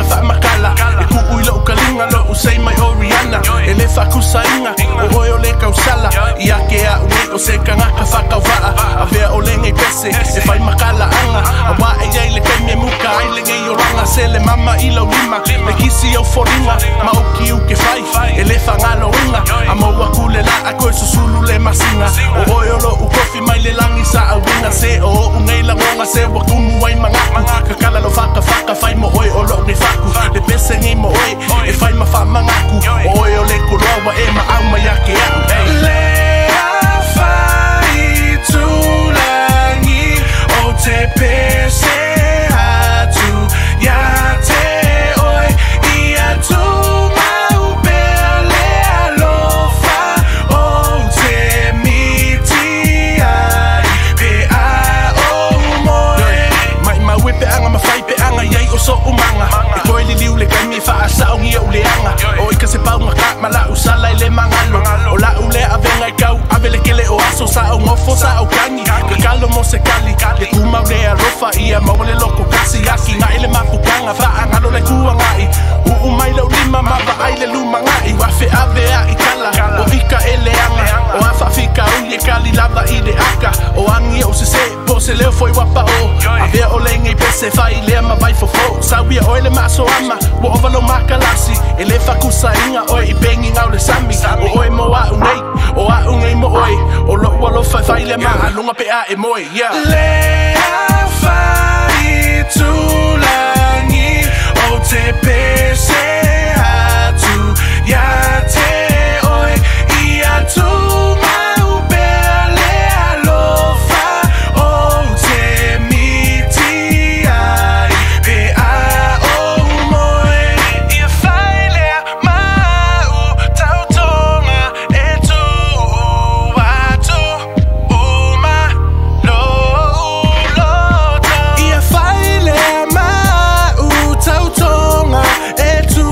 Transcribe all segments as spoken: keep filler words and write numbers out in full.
wha makala e ku ui lo kalinga lo usai mai Oriana e le fa kusainga o oi o le kausala ia ke a ui o se kanga ka whakawaa a vea o le ngai pese e fai makala anga a wa e iei le kai me muka ai le ngai o ranga se le mama i lau lima le kisi au foringa ma o ki u ke fai e le whangalo inga a maua kule la a koe susulu le masinga o oi o lo u kofi mai le langi sa a winga se o o ngai la ngonga se wa kumu ai mangaku ka kala lo whaka whaka fai mo oi o lo ngai whaku le pese ngai mo oi e fai ma wha mangaku o oi o le kuroa e ma au mai ake au le a whai tulangi o te pese atu ia te oi ia tu mau pea le alofa o te miti ai pe a o moe mai ma wepe anga ma fai pe anga iei o so umanga e koe li liu le kai mi wha asa o ngia ule anga o ika se pau ngaka ma la usala i le mangalo o la ule a venga i kau a vele kele o aso sa o ngofo sa o kangi ka kalo mo se kali le kumau le arofa ia mau le loko kasi aki nga ile mapukanga wha angalo le kua ngai u u mai lau lima ma wa ai le luma ngai wa fe a vea i kala o ika ele anga o a wha fika ui e kali lava i le aka o angi o se se po se leo foi wapa o a vea o le ngai pese fai lea ma vai fofo sa wia o ele maso ama wo ovalo makalasi e le whakusa inga oi i bengi ngau le sami o oi mo a unei o a unei mo oi o lo walo fai fai le ma alunga pe a e moi yeah le a whai tulangi o te pese atu ia te oi ia tu mau pea le alofa o te miti ai pe a o moe ia whai lea mau tautonga e tu atu uma lo loto ia whai lea mau tautonga e tu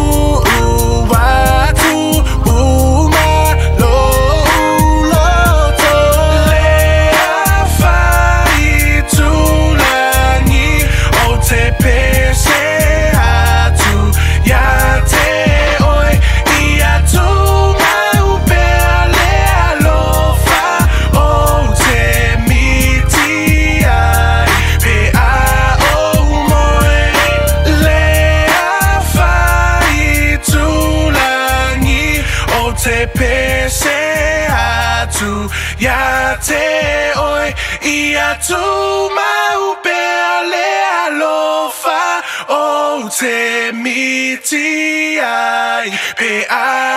atu uma lo loto lea whai tulangi o te pese atu ia te oi ia tu mau pea le alofa o te miti ai pe a o moe lea whai tulangi o te pese atu ia te oi ia tu mau pea le alofa o te miti ai pe a